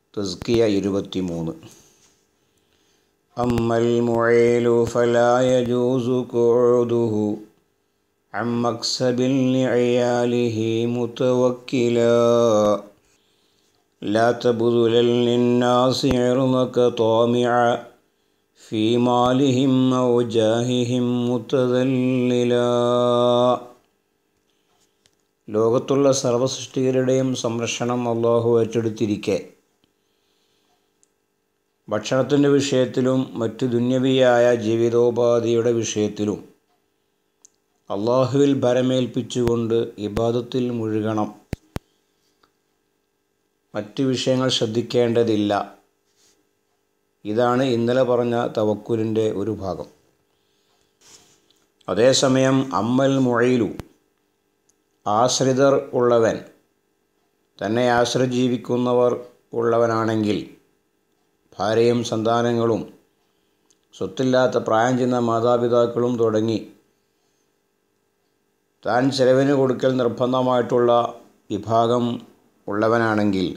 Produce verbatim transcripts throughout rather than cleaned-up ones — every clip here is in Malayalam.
തസ്കിയ ഇരുപത്തി മൂന്ന്. അമ്മൽ മുഈലു ഫലാ യജൂസു ഖുഊദുഹു അൻ മക്സബിൻ ലിഅയാലിഹി മുതവക്കിലാ ലാ തബ്ദുലൻ ലിന്നാസി ഇർളക ത്വാമിഅ ഫീ മാലിഹിം ഔ ജാഹിഹിം മുതദല്ലിലാ. ലോകത്തുള്ള സർവ്വസൃഷ്ടികളുടെയും സംരക്ഷണം അല്ലാഹു ഏറ്റെടുത്തിരിക്കെ ഭക്ഷണത്തിൻ്റെ വിഷയത്തിലും മറ്റ് ദുന്യവിയായ ജീവിതോപാധിയുടെ വിഷയത്തിലും അല്ലാഹുവിൽ ഭരമേൽപ്പിച്ചുകൊണ്ട് ഇബാദത്തിൽ മുഴുകണം. മറ്റ് വിഷയങ്ങൾ ശ്രദ്ധിക്കേണ്ടതില്ല. ഇതാണ് ഇന്നലെ പറഞ്ഞ തവക്കുലിൻ്റെ ഒരു ഭാഗം. അതേസമയം അമ്മൽ മുഈലു, ആശ്രിതർ ഉള്ളവൻ, തന്നെ ആശ്രയിച്ച് ജീവിക്കുന്നവർ ഉള്ളവനാണെങ്കിൽ, ഭാര്യയും സന്താനങ്ങളും സ്വത്തില്ലാത്ത പ്രായം ചെന്ന മാതാപിതാക്കളും തുടങ്ങി താൻ ചെലവിന് കൊടുക്കൽ നിർബന്ധമായിട്ടുള്ള വിഭാഗം ഉള്ളവനാണെങ്കിൽ,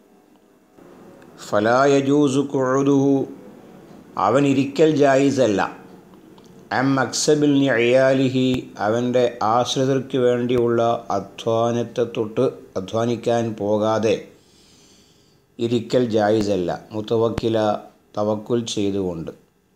ഫലാ യജൂസു ഖുഊദുഹു, അവൻ ഇരിക്കൽ ജായിസല്ല. അം മക്സബിൽ നിഅയാലിഹി, അവൻ്റെ ആശ്രിതർക്ക് വേണ്ടിയുള്ള അധ്വാനത്തെ തൊട്ട് അധ്വാനിക്കാൻ പോകാതെ ഇരിക്കൽ ജായിസല്ല. മുതവക്കില, തവക്കുൽ ചെയ്തുകൊണ്ട്.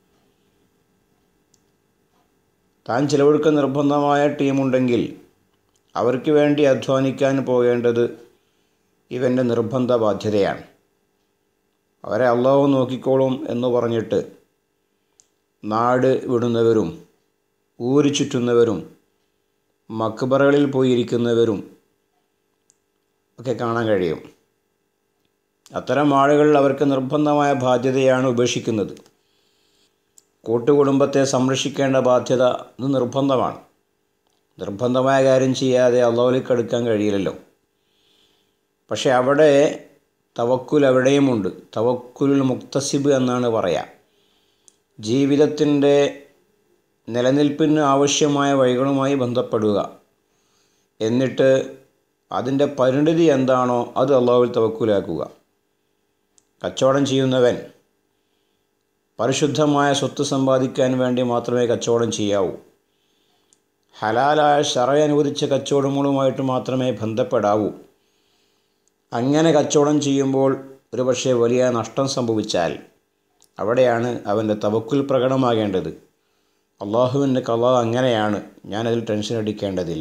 താൻ ചിലവഴിക്കാൻ നിർബന്ധമായ ടീമുണ്ടെങ്കിൽ അവർക്ക് വേണ്ടി അധ്വാനിക്കാൻ പോകേണ്ടത് ഇവൻ്റെ നിർബന്ധ ബാധ്യതയാണ്. അവരെ അല്ലാഹു നോക്കിക്കോളും എന്ന് പറഞ്ഞിട്ട് നാട് വിടുന്നവരും ഊര് ചുറ്റുന്നവരും മക്ബറകളിൽ പോയിരിക്കുന്നവരും ഒക്കെ കാണാൻ കഴിയും. അത്തരം ആളുകൾ അവർക്ക് നിർബന്ധമായ ബാധ്യതയാണ് ഉപേക്ഷിക്കുന്നത്. കൂട്ടുകുടുംബത്തെ സംരക്ഷിക്കേണ്ട ബാധ്യത ഇത് നിർബന്ധമാണ്. നിർബന്ധമായ കാര്യം ചെയ്യാതെ അല്ലാഹുവിലേക്ക് അടുക്കാൻ കഴിയില്ലല്ലോ. പക്ഷെ അവിടെ തവക്കുൽ അവിടെയുമുണ്ട്. തവക്കുലുൽ മുക്തസിബ് എന്നാണ് പറയുക. ജീവിതത്തിൻ്റെ നിലനിൽപ്പിന് ആവശ്യമായ വഴികളുമായി ബന്ധപ്പെടുക, എന്നിട്ട് അതിൻ്റെ പരിണിതി എന്താണോ അത് അല്ലാഹുവിൽ തവക്കുലാക്കുക. കച്ചവടം ചെയ്യുന്നവൻ പരിശുദ്ധമായ സ്വത്ത് സമ്പാദിക്കാൻ വേണ്ടി മാത്രമേ കച്ചവടം ചെയ്യാവൂ. ഹലാലായ ശറഅ് അനുവദിച്ച കച്ചവടങ്ങളുമായിട്ട് മാത്രമേ ബന്ധപ്പെടാവൂ. അങ്ങനെ കച്ചവടം ചെയ്യുമ്പോൾ ഒരു പക്ഷേ വലിയ നഷ്ടം സംഭവിച്ചാൽ അവിടെയാണ് അവൻ്റെ തവക്കുൽ പ്രകടമാകേണ്ടത്. അല്ലാഹുവിൻ്റെ ഖളാ അങ്ങനെയാണ്, ഞാനതിൽ ടെൻഷൻ അടിക്കേണ്ടതില്ല.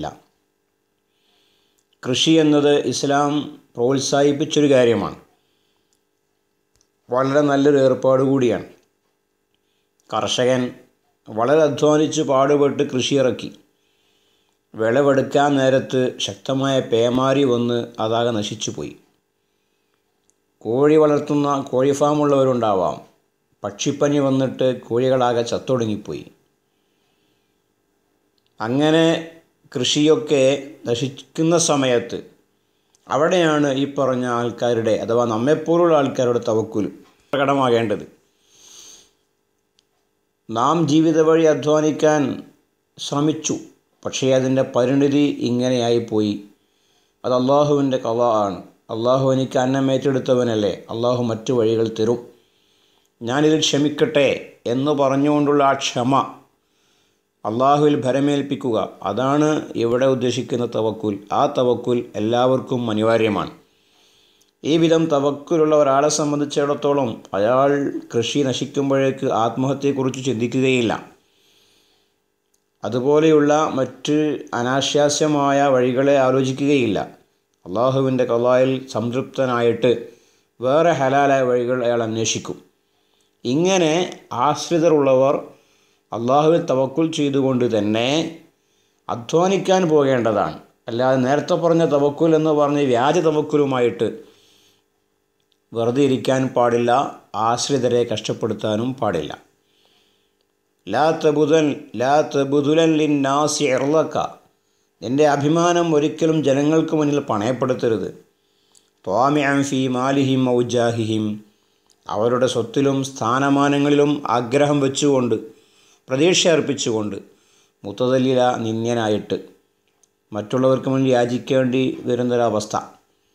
കൃഷി എന്നത് ഇസ്ലാം പ്രോത്സാഹിപ്പിച്ചൊരു കാര്യമാണ്. വളരെ നല്ലൊരു ഏർപ്പാട് കൂടിയാണ്. കർഷകൻ വളരെ അധ്വാനിച്ച് പാടുപെട്ട് കൃഷി ഇറക്കി. വിളവെടുക്കാൻ നേരത്ത് ശക്തമായ പേമാരി വന്ന് അതാകെ നശിച്ചു പോയി. കോഴി വളർത്തുന്ന കോഴി ഫാമുള്ളവരുണ്ടാവാം. പക്ഷിപ്പനി വന്നിട്ട് കോഴികളാകെ ചത്തൊടുങ്ങിപ്പോയി. അങ്ങനെ കൃഷിയൊക്കെ നശിക്കുന്ന സമയത്ത് അവിടെയാണ് ഈ പറഞ്ഞ ആൾക്കാരുടെ, അഥവാ നമ്മെപ്പോലുള്ള ആൾക്കാരുടെ തവക്കുൽ പ്രകടമാകേണ്ടത്. നാം ജീവിത വഴി അധ്വാനിക്കാൻ ശ്രമിച്ചു, പക്ഷേ അതിൻ്റെ പരിണിതി ഇങ്ങനെയായിപ്പോയി. അത് അല്ലാഹുവിൻ്റെ ഖളാ ആണ്. അല്ലാഹു എനിക്ക് അന്നം ഏറ്റെടുത്തവനല്ലേ, അല്ലാഹു മറ്റു വഴികൾ തരും, ഞാനിതിൽ ക്ഷമിക്കട്ടെ എന്ന് പറഞ്ഞുകൊണ്ടുള്ള ആ ക്ഷമ, അല്ലാഹുവിൽ ഭരമേൽപ്പിക്കുക, അതാണ് ഇവിടെ ഉദ്ദേശിക്കുന്ന തവക്കുൽ. ആ തവക്കുൽ എല്ലാവർക്കും അനിവാര്യമാണ്. ഈ വിധം തവക്കുലുള്ള ഒരാളെ സംബന്ധിച്ചിടത്തോളം അയാൾ കൃഷി നശിക്കുമ്പോഴേക്ക് ആത്മഹത്യയെക്കുറിച്ച് ചിന്തിക്കുകയില്ല. അതുപോലെയുള്ള മറ്റ് അനാശാസ്യമായ വഴികളെ ആലോചിക്കുകയില്ല. അല്ലാഹുവിൻ്റെ ഖളായിൽ സംതൃപ്തനായിട്ട് വേറെ ഹലാലായ വഴികൾ അയാൾ അന്വേഷിക്കും. ഇങ്ങനെ ആശ്രിതരുള്ളവർ അല്ലാഹുവിൽ തവക്കുൽ ചെയ്തുകൊണ്ട് തന്നെ അധ്വാനിക്കാൻ പോകേണ്ടതാണ്. അല്ലാതെ നേരത്തെ പറഞ്ഞ തവക്കുൽ എന്ന് പറഞ്ഞ് വ്യാജ തവക്കുലുമായിട്ട് വെറുതെ ഇരിക്കാൻ പാടില്ല. ആശ്രിതരെ കഷ്ടപ്പെടുത്താനും പാടില്ല. ലാ തബുദൻ ലാ തബ്ദുലൻ ലിന്നാസി ഇർളക, നിൻ്റെ അഭിമാനം ഒരിക്കലും ജനങ്ങൾക്ക് മുന്നിൽ പണയപ്പെടുത്തരുത്. ത്വാമിഅൻ ഫീ മാലിഹിം ഔ ജാഹിഹിം, അവരുടെ സ്വത്തിലും സ്ഥാനമാനങ്ങളിലും ആഗ്രഹം വെച്ചുകൊണ്ട്, പ്രതീക്ഷ അർപ്പിച്ചുകൊണ്ട്, മുതദല്ലില, നിന്ദ്യനായിട്ട്, മറ്റുള്ളവർക്ക് മുന്നിൽ യാചിക്കേണ്ടി വരുന്നൊരവസ്ഥ.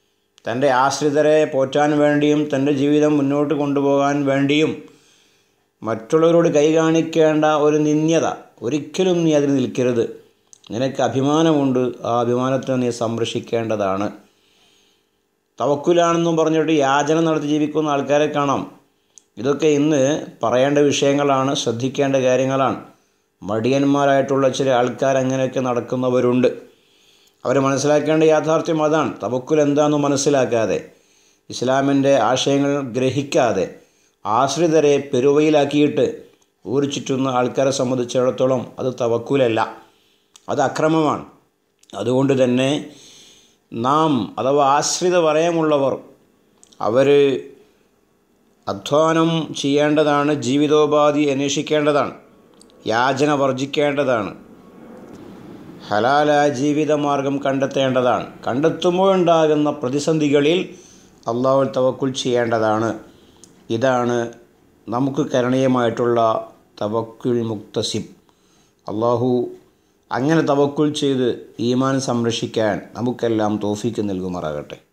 തൻ്റെ ആശ്രിതരെ പോറ്റാൻ വേണ്ടിയും തൻ്റെ ജീവിതം മുന്നോട്ട് കൊണ്ടുപോകാൻ വേണ്ടിയും മറ്റുള്ളവരോട് കൈ കാണിക്കേണ്ട ഒരു നിന്ദ്യത ഒരിക്കലും നീ അതിൽ നിൽക്കരുത്. നിനക്ക് അഭിമാനമുണ്ട്, ആ അഭിമാനത്തെ നീ സംരക്ഷിക്കേണ്ടതാണ്. തവക്കുലാണെന്നും പറഞ്ഞിട്ട് യാചന നടത്തി ജീവിക്കുന്ന ആൾക്കാരെ കാണാം. ഇതൊക്കെ ഇന്ന് പറയേണ്ട വിഷയങ്ങളാണ്, ശ്രദ്ധിക്കേണ്ട കാര്യങ്ങളാണ്. മടിയന്മാരായിട്ടുള്ള ചില ആൾക്കാർ അങ്ങനെയൊക്കെ നടക്കുന്നവരുണ്ട്. അവർ മനസ്സിലാക്കേണ്ട യാഥാർത്ഥ്യം അതാണ്. തവക്കുൽ എന്താണെന്ന് മനസ്സിലാക്കാതെ, ഇസ്ലാമിൻ്റെ ആശയങ്ങൾ ഗ്രഹിക്കാതെ ആശ്രിതരെ പെരുവയിലാക്കിയിട്ട് ഊരു ചുറ്റുന്ന ആൾക്കാരെ സംബന്ധിച്ചിടത്തോളം അത് തവക്കുലല്ല, അത് അക്രമമാണ്. അതുകൊണ്ട് തന്നെ നാം അഥവാ ആശ്രിത വലയമുള്ളവർ അവർ അധ്വാനം ചെയ്യേണ്ടതാണ്, ജീവിതോപാധി അന്വേഷിക്കേണ്ടതാണ്, യാചന വർജിക്കേണ്ടതാണ്, ഹലാലായ ജീവിതമാർഗം കണ്ടെത്തേണ്ടതാണ്. കണ്ടെത്തുമ്പോഴുണ്ടാകുന്ന പ്രതിസന്ധികളിൽ അള്ളാഹുവിൽ തവക്കുൽ ചെയ്യേണ്ടതാണ്. ഇതാണ് നമുക്ക് കരണീയമായിട്ടുള്ള തവക്കുൽ മുക്തസിബ്. അള്ളാഹു അങ്ങനെ തവക്കുൽ ചെയ്ത് ഈമാൻ സംരക്ഷിക്കാൻ നമുക്കെല്ലാം തൗഫീക്ക് നൽകുമാറാകട്ടെ.